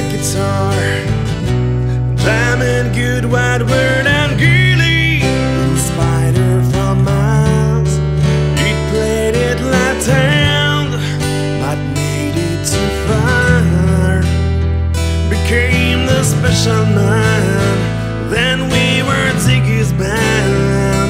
guitar, jamming good white word and Gilly, the spider from Mars. He played it like hand, but made it too far. Became the special man. Then we were Ziggy's band.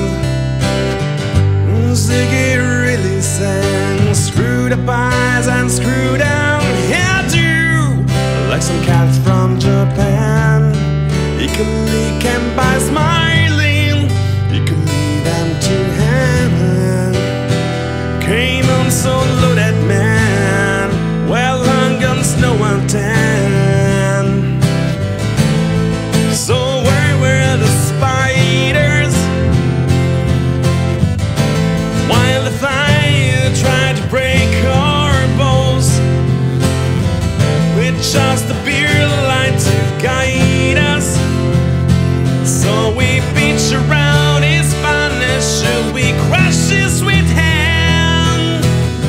Ziggy really sang, screwed up eyes and screwed down hairdo, like some cats from Japan. He could leak and by smiling, he could lead them to heaven. Came on so low that man, well, long guns, no one tan. So where were the spiders while the fire tried to break our bones? With just a beer light to guide us, so we beach around his fondness. Should we crush his sweet hand?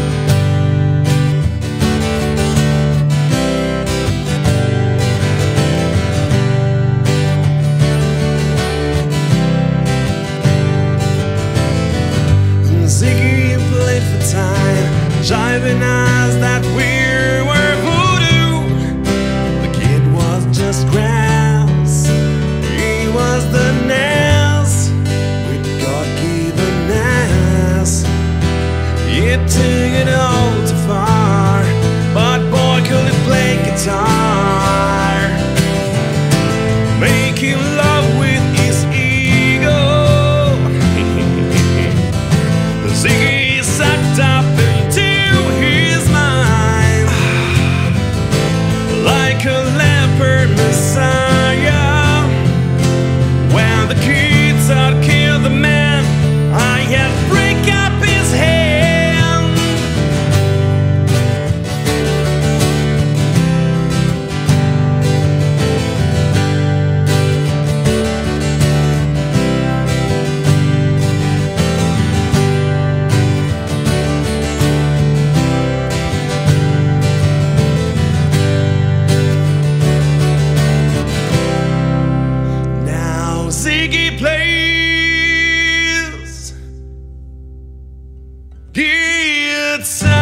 Ziggy played for time, jiving us that we were voodoo. The kid was just grass, he was the nass, with God-given ass. He took it all too far, but boy could he play guitar, making love with his ego. Ziggy sucked up into his mind like a leopard messiah. When the kids had killed the man, I had to break up his hand. Ziggy plays guitar.